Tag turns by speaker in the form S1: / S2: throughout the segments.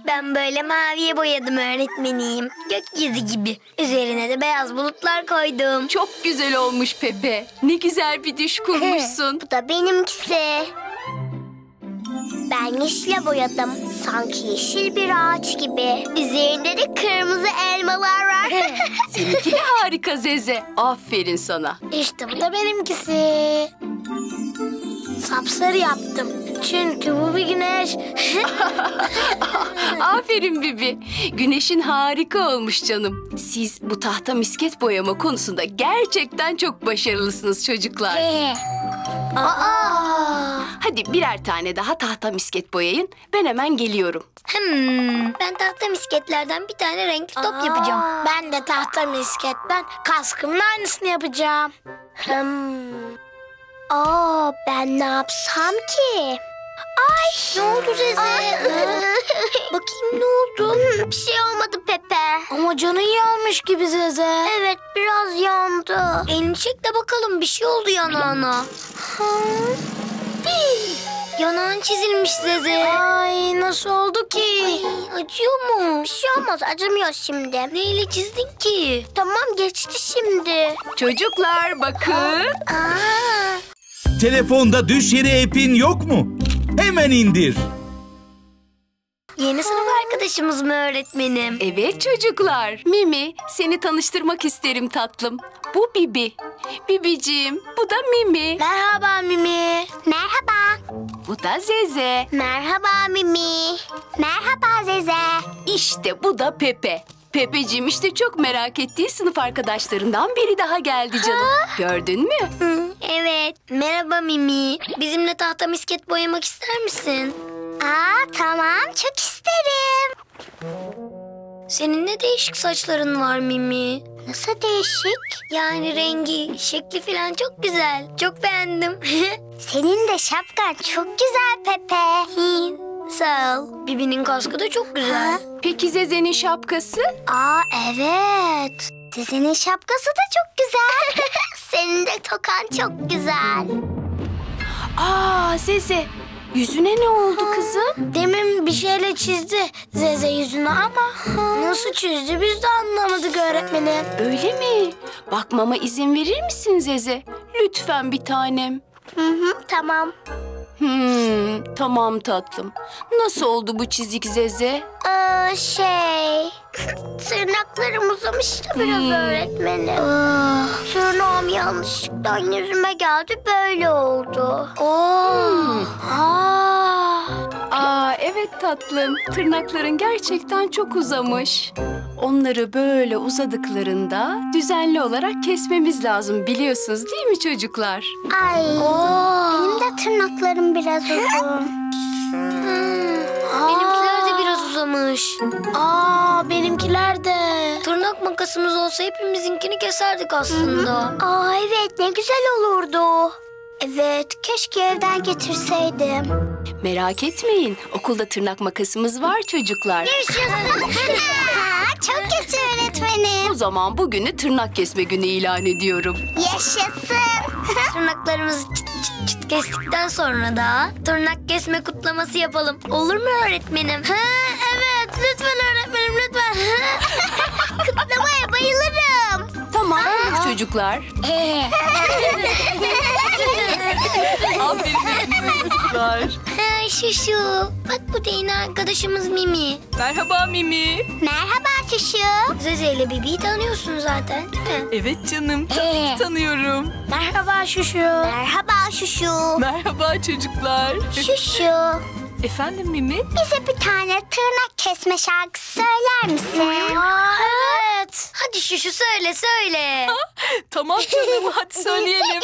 S1: Ben böyle maviye boyadım öğretmenim. Gökyüzü gibi. Üzerine de beyaz bulutlar koydum.
S2: Çok güzel olmuş Pepe. Ne güzel bir düş kurmuşsun.
S3: Bu da benimkisi. Ben yeşile boyadım. Sanki yeşil bir ağaç gibi. Üzerinde de kırmızı elmalar var.
S2: Seninki de harika Zeze. Aferin sana.
S3: İşte bu da benimkisi. Sapsarı yaptım. Çünkü bu bir güneş.
S2: Aferin Bibi. Güneşin harika olmuş canım. Siz bu tahta misket boyama konusunda gerçekten çok başarılısınız çocuklar. Hadi birer tane daha tahta misket boyayın. Ben hemen geliyorum.
S1: Ben tahta misketlerden bir tane renkli top yapacağım.
S3: Ben de tahta misketten kaskımın aynısını yapacağım. Ben ne yapsam ki? Ay, ne oldu Zeze?
S1: Bakayım ne oldu?
S3: Bir şey olmadı Pepe.
S1: Ama canın yanmış gibi Zeze.
S3: Evet, biraz yandı.
S1: Elini çek de bakalım, bir şey oldu yanağına. Yanağın çizilmiş Zeze.
S3: Ay, nasıl oldu ki?
S1: Ay, acıyor mu?
S3: Bir şey olmaz, acımıyor şimdi.
S1: Neyle çizdin ki?
S3: Tamam, geçti şimdi.
S2: Çocuklar bakın.
S4: Telefonda düş yeri app'in yok mu? Hemen indir.
S1: Yeni sınıf arkadaşımız mı öğretmenim?
S2: Evet çocuklar. Mimi, seni tanıştırmak isterim tatlım. Bu Bibi. Bibiciğim, bu da Mimi.
S3: Merhaba Mimi. Merhaba.
S2: Bu da Zeze.
S3: Merhaba Mimi. Merhaba Zeze.
S2: İşte bu da Pepe. Pepeciğim işte çok merak ettiği sınıf arkadaşlarından biri daha geldi canım. Gördün mü?
S1: Evet. Merhaba Mimi. Bizimle tahta misket boyamak ister misin?
S3: Tamam, çok isterim.
S1: Senin ne değişik saçların var Mimi.
S3: Nasıl değişik?
S1: Yani rengi, şekli falan çok güzel. Çok beğendim.
S3: Senin de şapkan çok güzel Pepe.
S1: Sağ ol. Bibi'nin kaskı da çok güzel.
S2: Peki Zeze'nin şapkası?
S3: Evet. Zeze'nin şapkası da çok güzel. Senin de tokan çok güzel.
S2: Zeze. Yüzüne ne oldu kızım?
S3: Demin bir şeyle çizdi Zeze yüzünü ama nasıl çizdi biz de anlamadık öğretmenim.
S2: Öyle mi? Bakmama izin verir misin Zeze? Lütfen bir tanem.
S3: Tamam.
S2: Tamam tatlım. Nasıl oldu bu çizik Zeze?
S3: Tırnaklarım uzamıştı biraz öğretmenim. Tırnağım yanlışlıkla yüzüme geldi, böyle oldu.
S2: Evet tatlım. Tırnakların gerçekten çok uzamış. Onları böyle uzadıklarında düzenli olarak kesmemiz lazım, biliyorsunuz değil mi çocuklar?
S3: Benim de tırnaklarım biraz uzun.
S1: Benimkiler de biraz uzamış.
S3: Benimkiler de.
S1: Tırnak makasımız olsa hepimizinkini keserdik aslında.
S3: Evet, ne güzel olurdu. Evet, keşke evden getirseydim.
S2: Merak etmeyin. Okulda tırnak makasımız var çocuklar.
S3: Çok kötü öğretmenim.
S2: O zaman bugünü tırnak kesme günü ilan ediyorum.
S3: Yaşasın.
S1: Tırnaklarımızı çıt çıt çıt kestikten sonra da tırnak kesme kutlaması yapalım. Olur mu öğretmenim?
S3: Evet, lütfen öğretmenim, lütfen. Kutlamaya bayılırım.
S2: Tamam çocuklar. Aferin çocuklar.
S1: Şuşu. Bak bu da yeni arkadaşımız Mimi.
S2: Merhaba Mimi.
S3: Merhaba Şuşu.
S1: Zeze ile Bibi'yi tanıyorsun zaten değil mi?
S2: Evet canım, tabii tanıyorum.
S3: Merhaba Şuşu. Merhaba Şuşu.
S2: Merhaba çocuklar.
S3: Şuşu.
S2: Efendim Mimi?
S3: Bize bir tane tırnak kesme şarkısı söyler misin?
S1: Evet. Hadi Şuşu söyle.
S2: Tamam canım, hadi söyleyelim.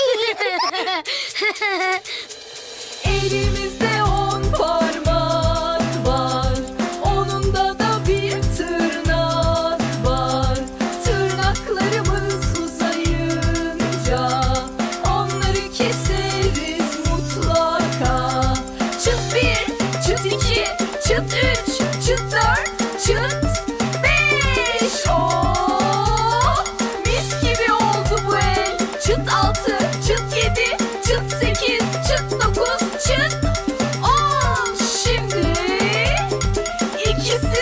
S2: Elimizde 10 parmak var, onunda da bir tırnak var. Tırnaklarımız uzayınca onları keseriz mutlaka. Çıt 1, çıt 2, çıt 3, çıt 4, çıt 5. Mis gibi oldu bu el. Çıt 6, çıt 7, çıt 8, çıt 9, çıt 10. Şimdi ikisi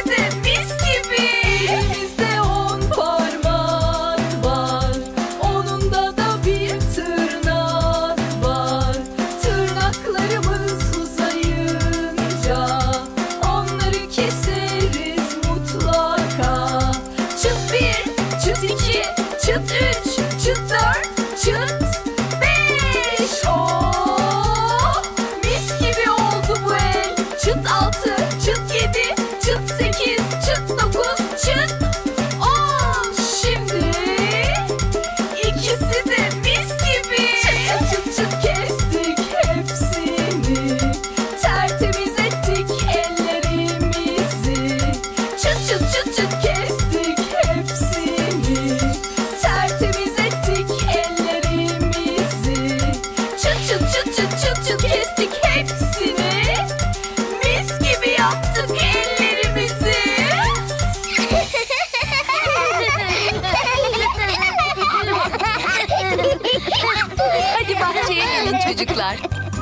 S2: Hadi bahçeye gelin çocuklar.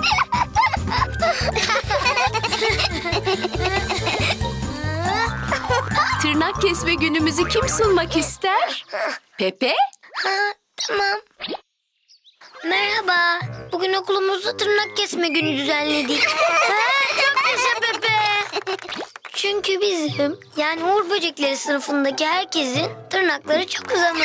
S2: Tırnak kesme günümüzü kim sunmak ister? Pepe?
S1: Tamam. Merhaba. Bugün okulumuzda tırnak kesme günü düzenledik. Çok yaşa Pepe. Çünkü bizim, yani Uğur Böcekleri sınıfındaki herkesin tırnakları çok uzamış.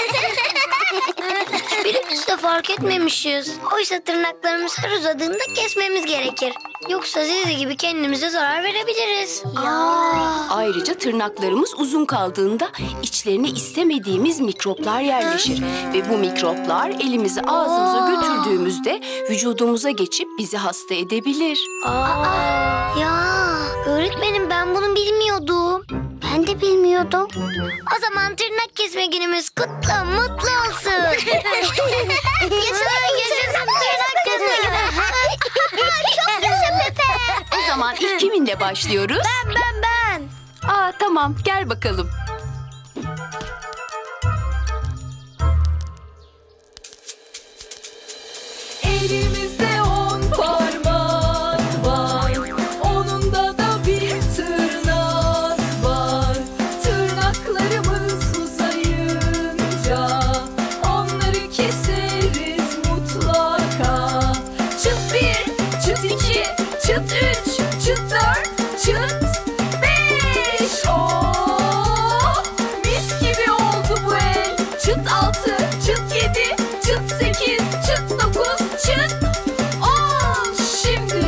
S1: Hiçbirimiz de fark etmemişiz. Oysa tırnaklarımız her uzadığında kesmemiz gerekir. Yoksa Zizi gibi kendimize zarar verebiliriz.
S2: Ayrıca tırnaklarımız uzun kaldığında içlerine istemediğimiz mikroplar yerleşir. Ve bu mikroplar elimizi ağzımıza götürdüğümüzde vücudumuza geçip bizi hasta edebilir.
S1: Ya öğretmenim, ben bunu bilmiyordum.
S3: Ben de bilmiyordum.
S1: O zaman tırnak kesme günümüz kutlu, mutlu olsun. Yaşasın tırnak kesme günü.
S3: Çok yaşa Pepe.
S2: O zaman ilk kiminle başlıyoruz?
S1: Ben.
S2: Tamam, gel bakalım.
S5: Elimizde 10 parmak var, onunda da bir tırnak var. Tırnaklarımız uzayınca onları keseriz mutlaka. Çıt 1, çıt 2, çıt 3, çıt 4, çıt 5. Oh, mis gibi oldu bu el. Çıt 6, çıt 7, çıt 8, çıt 9, çıt 10. Şimdi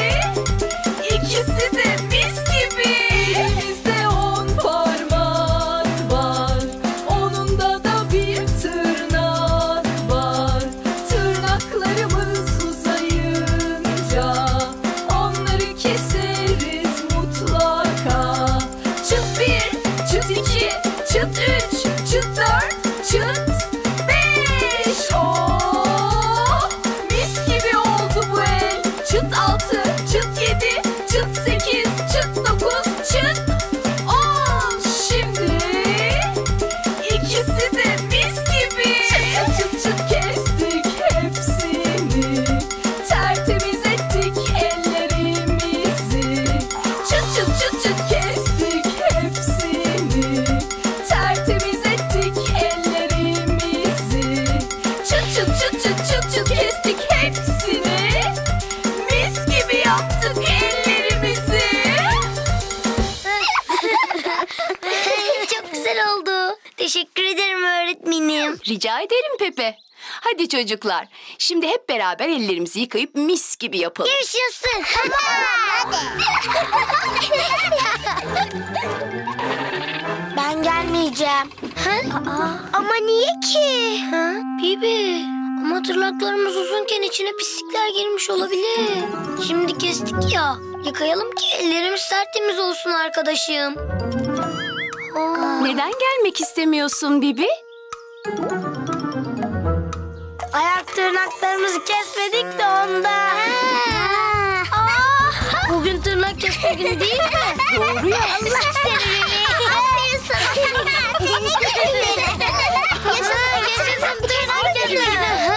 S5: ikisi de mis gibi. Elimizde 10 parmak var, onunda da bir tırnak var. Tırnaklarımız uzayınca onları keseriz mutlaka. Çıt 1, çıt 2, çıt 3, çıt 4, çıt 5. Oh, mis gibi oldu bu el. Çıt 6, çıt 7, çıt 8, çıt 9, çıt 10. Şimdi ikisi de mis gibi. Çıt çıt çıt kestik hepsini, tertemiz ettik ellerimizi. Çıt çıt çıt çıt kestik hepsini, tertemiz ettik ellerimizi. Çıt çıt çıt çıt çıt çıt kestik hepsini, mis gibi yaptık ellerimizi.
S1: Çok güzel oldu. Teşekkür ederim öğretmenim.
S2: Rica ederim Pepe. Hadi çocuklar, şimdi hep beraber ellerimizi yıkayıp mis gibi yapalım.
S1: Yaşasın.
S3: Ben gelmeyeceğim. Ama niye ki?
S1: Bibi, ama tırnaklarımız uzunken içine pislikler girmiş olabilir. Şimdi kestik ya. Yıkayalım ki ellerimiz tertemiz olsun arkadaşım.
S2: Neden gelmek istemiyorsun Bibi?
S1: Ayak tırnaklarımızı kesmedik de ondan. Bugün tırnak kesme günü değil mi?
S2: Doğru ya.
S3: Allah seni. Aferin sana.
S1: Yaşasın tırnak kesme günü.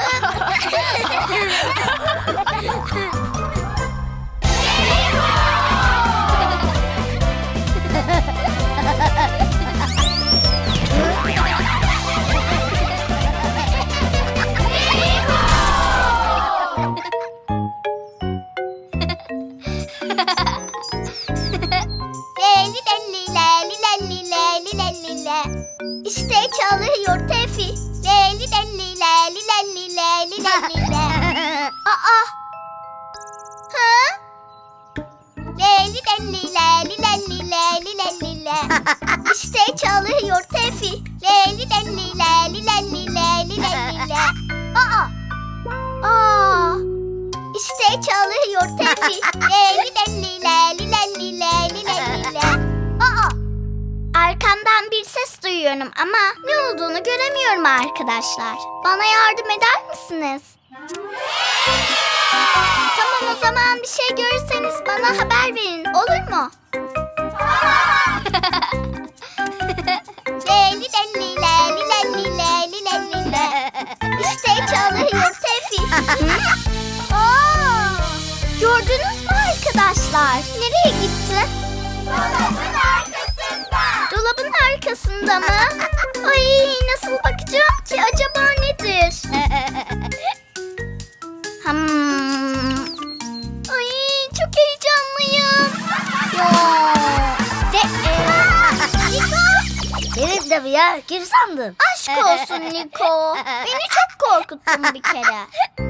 S3: İşte çalıyor Tefi. Leli leli leli leli leli leli. Aa. Ha? Leli leli leli leli leli leli. İşte çalıyor Tefi. Leli leli leli leli leli leli. Aa. Aa. İşte çalıyor Tefi. Leli leli leli leli leli leli. Aa. Arkamdan bir ses duyuyorum ama ne olduğunu göremiyorum arkadaşlar. Bana yardım eder misiniz? Tamam, o zaman bir şey görürseniz bana haber verin, olur mu? Leli leli leli leli leli leli. İşte çalıyor Tefi. arkadaşlar. Nereye gitti? Dolabın arkasında. Dolabın arkasında mı? Ay, nasıl bakacağım ki? Acaba nedir? Ay, çok heyecanlıyım. Niko.
S1: Benim de ya, kim sandın?
S3: Aşk olsun Niko. Beni çok korkuttun bir kere.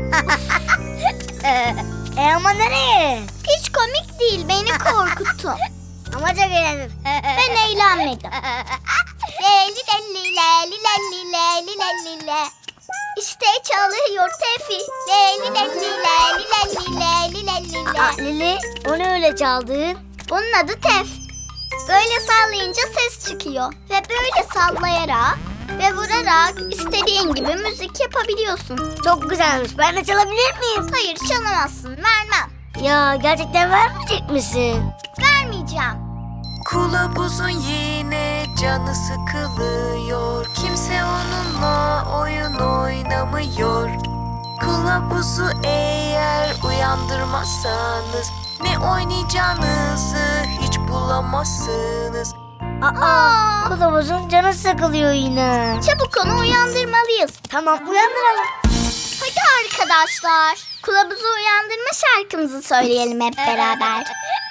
S1: Ama nereye?
S3: Hiç komik değil, beni korkuttun.
S1: Ama çok eğlendim.
S3: Ben eğlenmedim. Leli leli leli leli leli leli le. İşte çalıyor Tefi. Leli leli leli leli leli leli le.
S1: Lili, o ne öyle çaldın?
S3: Bunun adı Tef. Böyle sallayınca ses çıkıyor. Ve böyle sallayarak ve vurarak istediğin gibi müzik yapabiliyorsun.
S1: Çok güzelmiş. Ben de çalabilir miyim?
S3: Hayır, çalamazsın. Vermem.
S1: Ya gerçekten vermeyecek misin?
S3: Vermeyeceğim.
S5: Kılavuzun yine canı sıkılıyor. Kimse onunla oyun oynamıyor. Kılavuzu eğer uyandırmazsanız ne oynayacağınızı hiç bulamazsınız.
S3: Aa,
S1: Kılavuzun canı sıkılıyor yine.
S3: çabuk onu uyandırmalıyız.
S1: Tamam, uyandıralım.
S3: Hadi arkadaşlar, kılavuzu uyandırma şarkımızı söyleyelim hep beraber.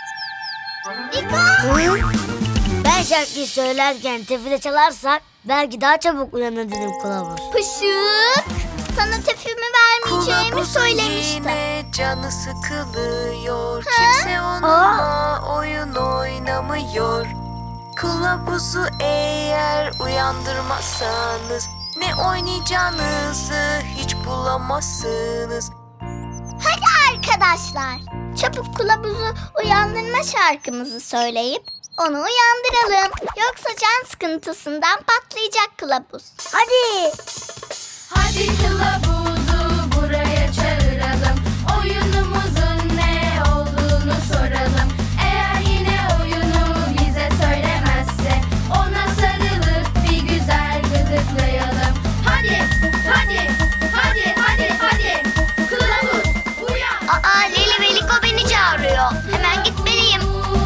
S3: Niko!
S1: Hı? Ben şarkıyı söylerken tefile çalarsak belki daha çabuk uyanır dedim kılavuz.
S3: Pışık! Sana tefimi vermeyeceğimi
S5: Kılavuzun
S3: söylemiştim.
S5: yine canı sıkılıyor. Kimse onunla oyun oynamıyor. Kılavuzu eğer uyandırmazsanız ne oynayacağınızı hiç bulamazsınız.
S3: Hadi arkadaşlar, çabuk kılavuzu uyandırma şarkımızı söyleyip onu uyandıralım. Yoksa can sıkıntısından patlayacak kılavuz.
S1: Hadi.
S5: Hadi kılavuzu buraya çağıralım. Oyunumuzun ne olduğunu soralım. Eğer yine oyunu bize söylemezse ona sarılıp bir güzel gıdıklayalım. Hadi, hadi, hadi, hadi, hadi. Kılavuz uyan.
S1: Aa, Leli ve Liko beni çağırıyor. Hemen gitmeliyim.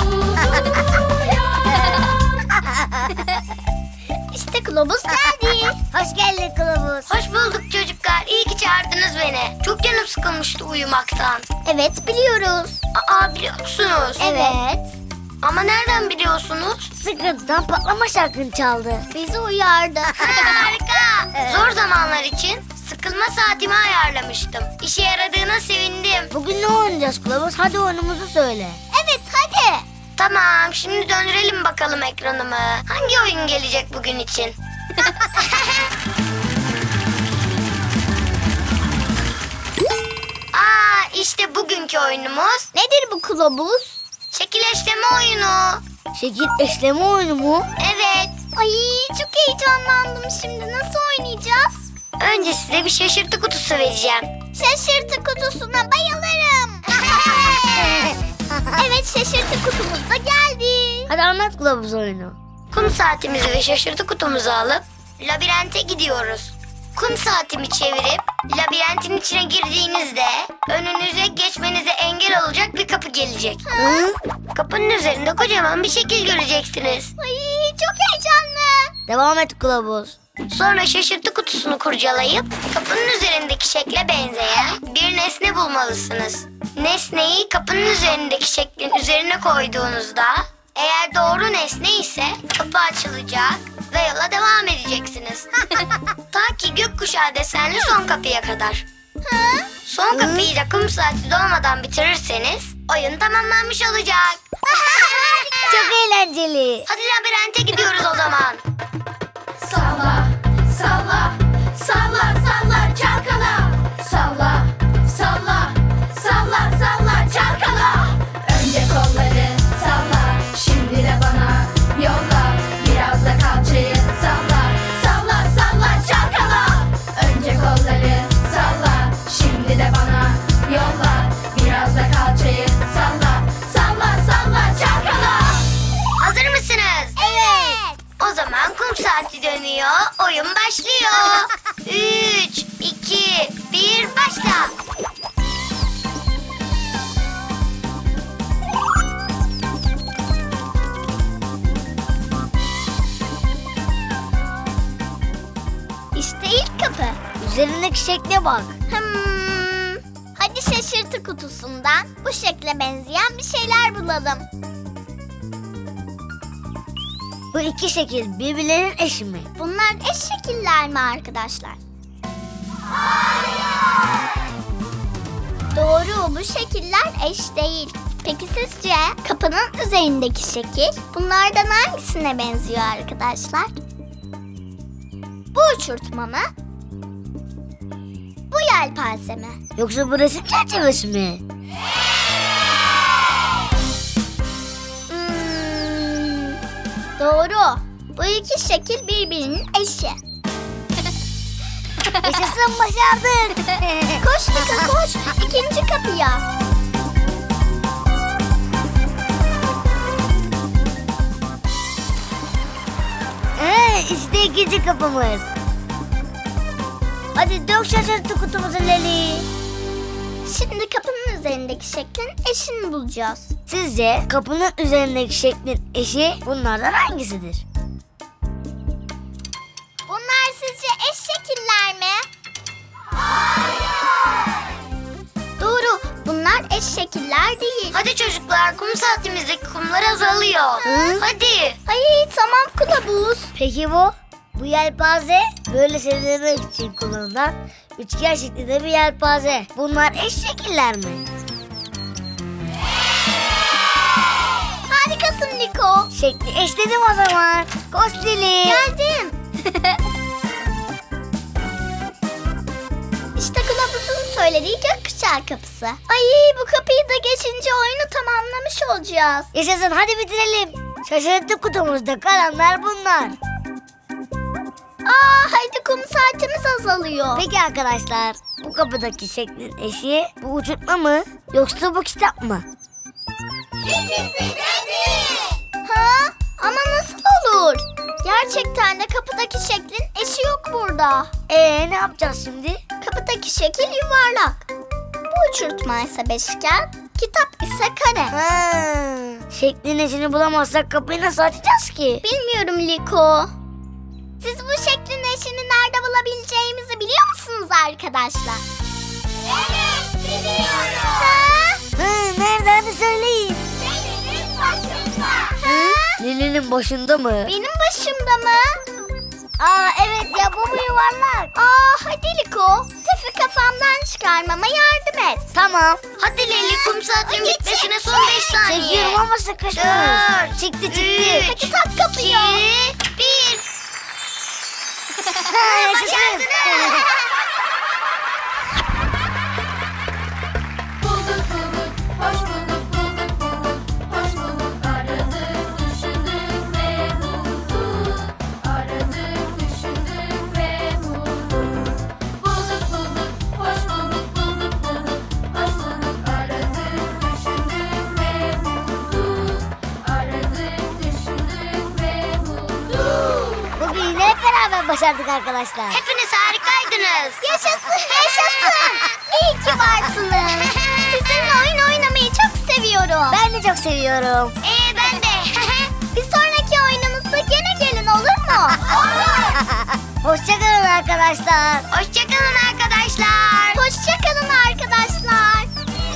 S3: İşte kılavuz geldi.
S1: Hoş geldin kılavuz. Hoş bulduk çocuklar. İyi ki çağırdınız beni. Çok canım sıkılmıştı uyumaktan.
S3: Evet, biliyoruz.
S1: Aa, biliyor musunuz?
S3: Evet.
S1: Ama nereden biliyorsunuz? Sıkıntıdan patlama şarkını çaldı.
S3: Bizi uyardı.
S1: Harika. Zor zamanlar için sıkılma saatimi ayarlamıştım. İşe yaradığına sevindim. Bugün ne oynayacağız kılavuz? Hadi oyunumuzu söyle.
S3: Evet, hadi.
S1: Tamam, şimdi döndürelim bakalım ekranımı. Hangi oyun gelecek bugün için? Aa, işte bugünkü oyunumuz
S3: Nedir bu kılavuz?
S1: şekil eşleme oyunu.
S6: Şekil eşleme oyunu mu?
S1: Evet.
S3: Ay, çok heyecanlandım şimdi. Nasıl oynayacağız?
S1: Önce size bir şaşırtı kutusu vereceğim.
S3: Şaşırtı kutusuna bayılırım. Evet, şaşırtı kutumuz da geldi.
S6: Hadi anlat kılavuz oyunu.
S1: Kum saatimizi ve şaşırtı kutumuzu alıp labirente gidiyoruz. Kum saatimi çevirip labirentin içine girdiğinizde önünüze geçmenize engel olacak bir kapı gelecek.
S6: Hı?
S1: Kapının üzerinde kocaman bir şekil göreceksiniz.
S3: Ay, çok heyecanlı.
S6: Devam et kılavuz.
S1: Sonra şaşırtı kutusunu kurcalayıp kapının üzerindeki şekle benzeyen bir nesne bulmalısınız. Nesneyi kapının üzerindeki şeklin üzerine koyduğunuzda eğer doğru nesne ise kapı açılacak ve yola devam edeceksiniz. Ta ki gökkuşağı desenli son kapıya kadar. Son kapıyı da kum saati dolmadan bitirirseniz oyun tamamlanmış olacak.
S6: Çok eğlenceli.
S1: Hadi labirente gidiyoruz o zaman.
S5: Salla, salla, salla, salla, çalkala. Salla, salla, salla, salla, çalkala. Önce kolları salla, şimdi de bana yolla. Biraz da kalçayı salla, salla, salla, çalkala. Önce kolları salla, şimdi de bana yolla. Biraz da kalçayı salla, salla, salla, çalkala.
S1: Hazır mısınız?
S3: Evet.
S1: O zaman kum saati dönüyor, oyun başlıyor. 3, 2, 1, başla.
S6: Üzerindeki şekle bak.
S3: Hadi şaşırtı kutusundan bu şekle benzeyen bir şeyler bulalım.
S6: Bu iki şekil birbirlerinin eşi mi?
S3: Bunlar eş şekiller mi arkadaşlar? Doğru, bu şekiller eş değil. Peki sizce kapının üzerindeki şekil bunlardan hangisine benziyor arkadaşlar? Bu uçurtma mı? Bu yelpaze mi?
S6: Yoksa bu resim çerçevesi mi?
S3: Doğru. Bu iki şekil birbirinin eşi.
S6: Yaşasın, başardık.
S3: Koş Liko koş. İkinci kapıya.
S6: İşte ikinci kapımız. Hadi dök şaşırtı kutumuzu Leli.
S3: Şimdi kapının üzerindeki şeklin eşini bulacağız.
S6: Sizce kapının üzerindeki şeklin eşi bunlardan hangisidir?
S3: Bunlar sizce eş şekiller mi? Doğru. Bunlar eş şekiller değil.
S1: Hadi çocuklar, kum saatimizdeki kumlar azalıyor. Hadi.
S3: Ay tamam kılavuz.
S6: Peki bu? Bu yelpaze böyle serinlemek için kullanılan üçgen şeklinde bir yelpaze. Bunlar eş şekiller mi?
S3: Harikasın Liko.
S6: Şekli eşledim o zaman. Koş Leli.
S3: Geldim. İşte kılavuzun söylediği gökkuşağı kapısı. Ay bu kapıyı da geçince oyunu tamamlamış olacağız.
S6: Yaşasın, hadi bitirelim. Şaşırtı kutumuzda kalanlar bunlar.
S3: Hadi kum saatimiz azalıyor.
S6: Peki arkadaşlar, bu kapıdaki şeklin eşi bu uçurtma mı yoksa bu kitap mı?
S3: Ha? Ama nasıl olur? Gerçekten de kapıdaki şeklin eşi yok burada.
S6: Ne yapacağız şimdi?
S3: Kapıdaki şekil yuvarlak. Bu uçurtma ise beşgen, kitap ise kare.
S6: Şeklin eşini bulamazsak kapıyı nasıl açacağız ki?
S3: Bilmiyorum Liko. Siz bu şeklin eşini nerede bulabileceğimizi biliyor musunuz arkadaşlar? Evet, biliyorum.
S6: Nerede, hadi söyleyin.
S3: Lili'nin başında.
S6: Lili'nin başında mı?
S3: Benim başımda mı?
S6: Evet ya, bu mu yuvarlak?
S3: Hadi Liko. Tefi kafamdan çıkarmama yardım et.
S6: Tamam.
S1: Hadi Leli, kum saatinin bitmesine son 5 saniye.
S6: Çekiyorum ama sıkıştınız. Çıktı.
S3: Hadi tak kapıyı.
S1: 2, 1.
S6: Yaşasın.
S5: Bulduk bulduk, hoş bulduk, bulduk bulduk, hoş bulduk. Aradık, düşündük ve bulduk. Aradık, düşündük ve bulduk. Bulduk bulduk, hoş bulduk, bulduk bulduk, hoş bulduk. Aradık, düşündük ve bulduk. Aradık, düşündük ve bulduk.
S6: Bugün yine hep beraber başardık arkadaşlar.
S1: Hepiniz harikaydınız.
S3: Yaşasın, yaşasın. İyi ki varsınız. Sizinle oyun oynamayı çok seviyorum.
S6: Ben de çok seviyorum.
S1: Ben de.
S3: Bir sonraki oyunumuzda gene gelin olur mu? Olur.
S6: Hoşçakalın arkadaşlar.
S1: Hoşçakalın arkadaşlar.
S3: Hoşçakalın arkadaşlar.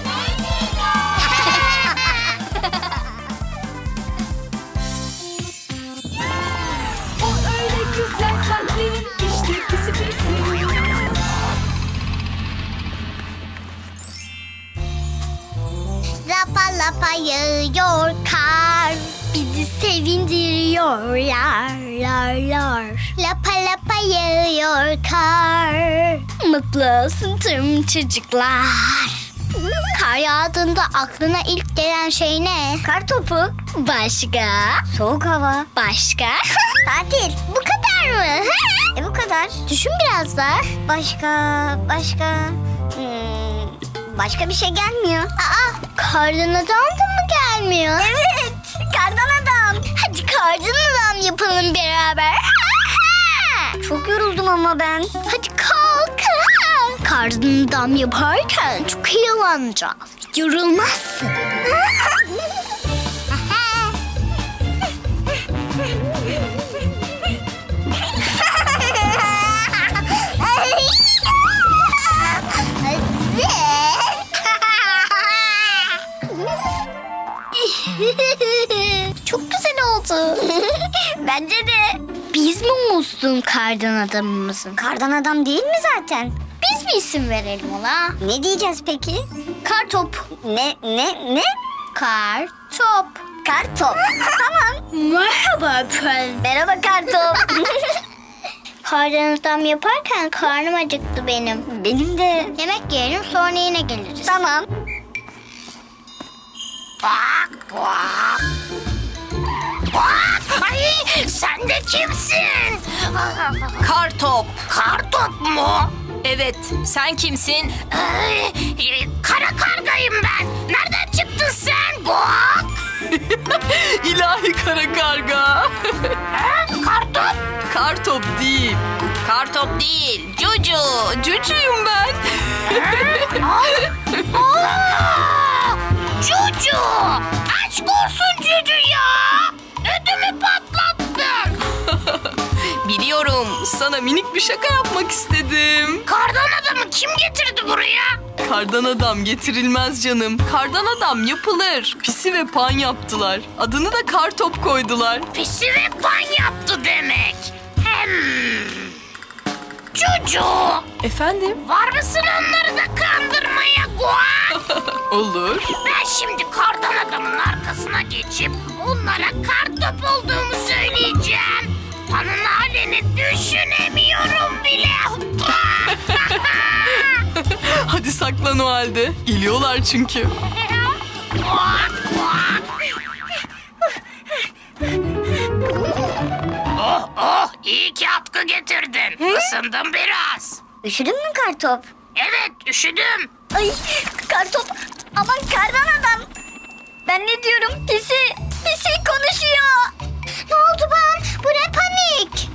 S5: O öyle güzel kalplerin işte pisi pisi.
S3: Lapa lapa yağıyor kar. Bizi sevindiriyor yar yar yar. Lapa lapa yağıyor kar. Mutlu olsun tüm çocuklar. Kar yağdığında aklına ilk gelen şey ne?
S6: Kar topu.
S3: Başka?
S6: Soğuk hava.
S3: Başka? Tatil. Bu kadar mı?
S6: Bu kadar.
S3: Düşün biraz da.
S6: Başka. Başka bir şey gelmiyor.
S3: Kardan adam da mı gelmiyor?
S6: Evet. Kardan adam.
S3: Hadi kardan adam yapalım beraber.
S6: Çok yoruldum ama ben.
S3: Hadi kalk. Kardan adam yaparken çok eğleneceğiz. Yorulmazsın.
S1: tatlı.
S3: Bence de. Biz mi musun kardan adamımızın?
S6: Kardan adam değil mi zaten?
S3: Biz mi isim verelim ona?
S6: Ne diyeceğiz peki?
S3: Kartop.
S6: Ne?
S3: Kartop.
S6: Kartop. Tamam.
S3: Merhaba efendim.
S6: Merhaba Kartop.
S3: Kardan adam yaparken karnım acıktı benim.
S6: Benim de.
S3: Yemek yiyelim sonra yine geliriz.
S6: Tamam.
S5: Ay, sen de kimsin? Kartop. Kartop mu? Evet, sen kimsin? Kara kargayım ben. Nereden çıktın sen? Guak.
S2: İlahi kara karga.
S5: Kartop.
S2: Kartop değil.
S5: Kartop değil, Cucu.
S2: Cucuyum ben.
S5: Cucu. Aşk olsun Cucu ya. Ödümü patlattın.
S2: Biliyorum, sana minik bir şaka yapmak istedim.
S5: Kardan adamı kim getirdi buraya?
S2: Kardan adam getirilmez canım. Kardan adam yapılır. Pisi ve pan yaptılar. Adını da Kartop koydular.
S5: Pisi ve pan yaptı demek. Cucu.
S2: Efendim?
S5: Var mısın onları da kandırmaya Guak?
S2: Olur.
S5: Ben şimdi kardan adamın arkasına geçip onlara kartop olduğumu söyleyeceğim. Panın halini düşünemiyorum bile.
S2: Hadi saklan o halde. Geliyorlar çünkü.
S5: Oh iyi ki atkı getirdin. Isındım biraz.
S6: Üşüdün mü Kartop?
S5: Evet üşüdüm.
S6: Ay Kartop. Aman kardan adam. Ben ne diyorum? Pisi konuşuyor.
S3: Ne oldu ben? Bu ne panik?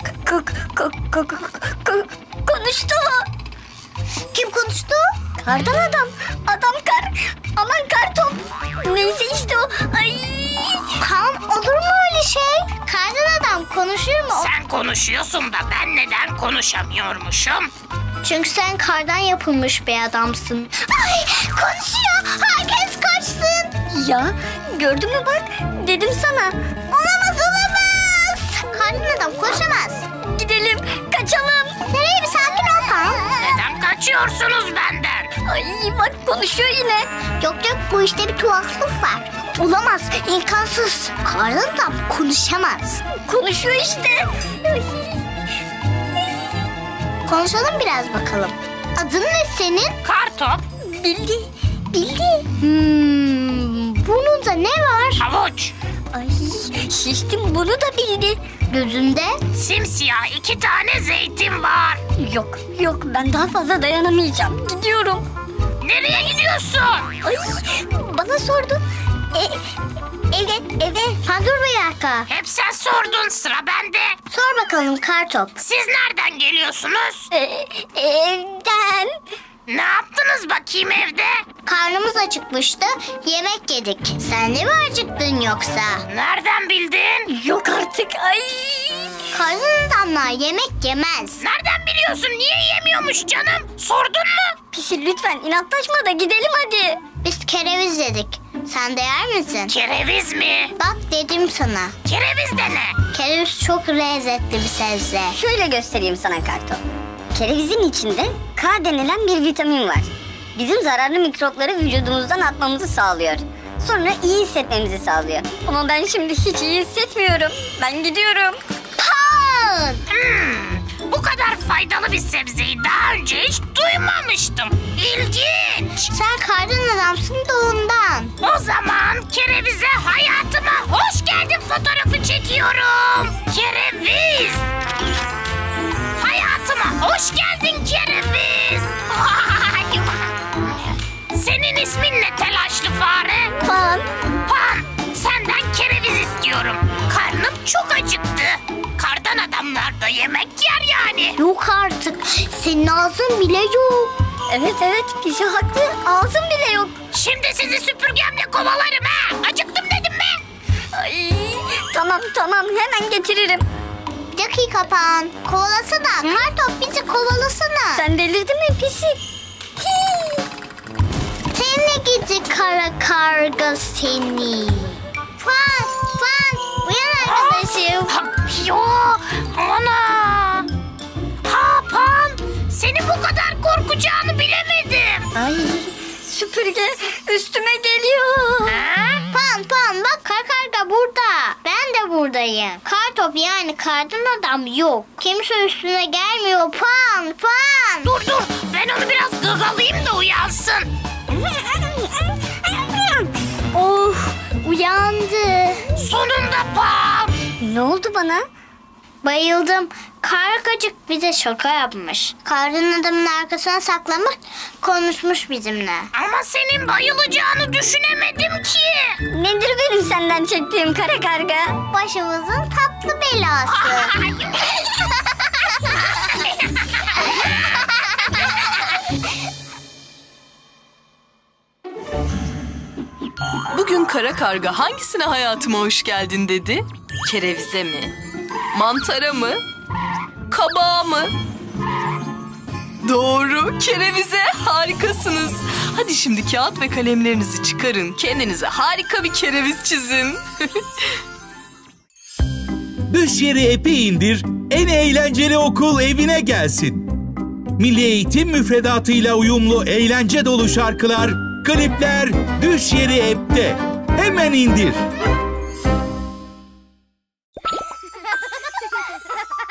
S6: Konuştu.
S3: Kim konuştu?
S6: Kardan adam. Aman Kartop. Neyse işte o. Ay.
S3: Kan olur mu öyle şey? Kardan adam konuşur mu?
S5: Sen konuşuyorsun da ben neden konuşamıyormuşum?
S3: Çünkü sen kardan yapılmış bir adamsın. Ay konuşuyor. Herkes kaçsın.
S6: Ya gördün mü bak. Dedim sana.
S3: Olamaz. Kardan adam konuşamaz.
S6: Gidelim. Kaçalım.
S3: Nereye bir sakin ol Pan.
S5: Neden kaçıyorsunuz benden?
S6: Ay bak konuşuyor yine.
S3: Yok bu işte bir tuhaflık var. Olamaz. İmkansız. Kardan adam konuşamaz.
S6: Konuşuyor işte. Ay.
S3: Konuşalım biraz bakalım. Adın ne senin?
S5: Kartop,
S6: Bildi.
S3: Bunun da ne var?
S5: havuç,
S6: Ay şiştim bunu da bildi.
S3: Gözünde?
S5: simsiyah 2 tane zeytin var.
S6: Yok ben daha fazla dayanamayacağım. Gidiyorum.
S5: Nereye gidiyorsun?
S6: Ay bana sordu. Eve.
S3: Ha dur bir dakika.
S5: Hep sen sordun, sıra bende.
S3: Sor bakalım Kartop.
S5: Siz nereden geliyorsunuz?
S6: Evden.
S5: Ne yaptınız bakayım evde?
S3: Karnımız acıkmıştı. Yemek yedik. Sen de mi acıktın yoksa?
S5: Nereden bildin?
S6: Yok artık ay.
S3: Kardan adamlar yemek yemez.
S5: Nereden biliyorsun? Niye yemiyormuş canım? Sordun mu?
S6: Pisi lütfen inatlaşma da gidelim hadi.
S3: Biz kereviz yedik. Sen de yer misin?
S5: Kereviz mi?
S3: Bak dedim sana.
S5: Kereviz de ne?
S3: Kereviz çok lezzetli bir sebze.
S6: Şöyle göstereyim sana Kartop. Kerevizin içinde K denilen bir vitamin var. Bizim zararlı mikropları vücudumuzdan atmamızı sağlıyor. Sonra iyi hissetmemizi sağlıyor. Ama ben şimdi hiç iyi hissetmiyorum. Ben gidiyorum.
S3: Pan!
S5: Bu kadar faydalı bir sebzeyi daha önce hiç duymamıştım. İlginç.
S3: Sen kardan adamsın da ondan.
S5: O zaman kerevize hayatıma hoş geldin fotoğrafı çekiyorum. Kereviz. Hayatıma hoş geldin kereviz. Senin ismin ne telaşlı fare?
S6: Pan.
S5: Pan, senden kereviz istiyorum. Karnım çok acıktı. Kardan adamlar da yemek yer yani.
S3: Yok artık. Senin ağzın bile yok.
S6: Evet Pisi haklı. Ağzım bile yok.
S5: Şimdi sizi süpürgemle kovalarım ha. Acıktım dedim mi?
S6: Ay, tamam hemen getiririm.
S3: Bir dakika Pan. Kovalasana. Kartop bizi kovalasana.
S6: Sen delirdin mi Pisi?
S3: Seni gidi kara karga seni. Pan uyan
S1: babacığım.
S5: Yo, ana. Ha Pan, seni bu kadar korkacağını bilemedim.
S6: Ay süpürge üstüme geliyor.
S5: Ha?
S3: Pan bak kara karga burada. Ben de buradayım. Kartop yani kardan adam yok. Kimse üstüne gelmiyor Pan.
S5: Dur, ben onu biraz gagalayayım da uyansın.
S3: Of uyandı.
S5: Sonunda Pan.
S6: Ne oldu bana?
S3: Bayıldım. Kargacık bize şaka yapmış. Kardan adamın arkasına saklamış, konuşmuş bizimle.
S5: Ama senin bayılacağını düşünemedim ki.
S6: Nedir benim senden çektiğim kara karga?
S3: Başımızın tatlı belası.
S7: Bugün kara karga hangisine hayatıma hoş geldin dedi? Kerevize mi? Mantara mı? Kabağa mı? Doğru, kerevize. Harikasınız. Hadi şimdi kağıt ve kalemlerinizi çıkarın. Kendinize harika bir kereviz çizin.
S4: Düş yeri app'i indir, en eğlenceli okul evine gelsin. Milli Eğitim müfredatıyla uyumlu eğlence dolu şarkılar, klipler Düş yeri app'te. Hemen indir.